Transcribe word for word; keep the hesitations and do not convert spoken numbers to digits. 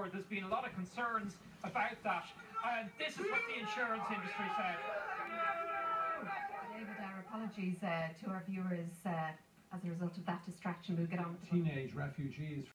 forward. There's been a lot of concerns about that, and this is what the insurance industry said. David, our apologies uh, to our viewers uh, as a result of that distraction. We'll get on with the teenage refugees